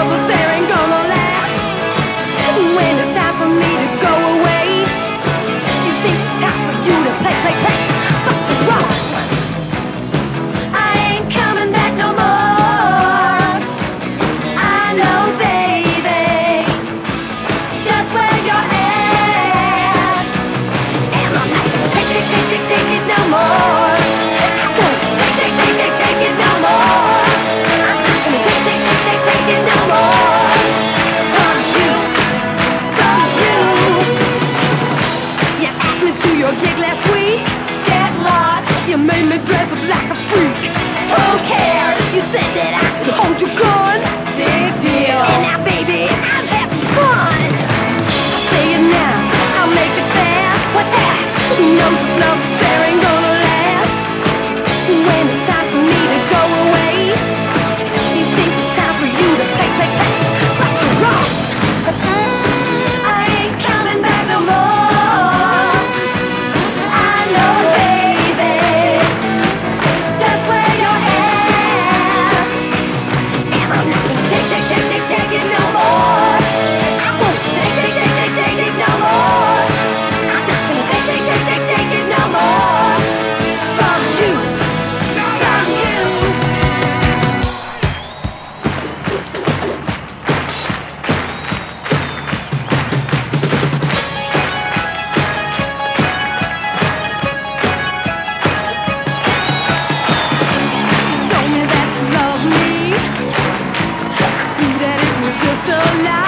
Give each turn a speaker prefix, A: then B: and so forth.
A: love affair ain't gonna last. When it's time for me to go away, you think it's time for you to play, play, play, but you're wrong. I ain't coming back no more. I know, baby, just where you're at, and I'm not gonna take it no more. I won't take it no more. I'm not gonna take it no more. From you, from you. You asked me to your gig last week. Get lost. You made me dress up like a freak. Who cares? You said that I could hold your gun. Big deal. And now, baby, I'm having fun. I'll say it now. I'll make it fast. What's that? You know this love affair ain't gonna last. When it's time for me to go away, you think it's time for you to play, play, play, but you're wrong. I ain't coming back no more. I know, baby, just where you're at, and I'm not gonna take it no more. I won't take it no more. I'm not gonna take it no more. From you, from you. Told me that you loved me. I knew that it was just a lie.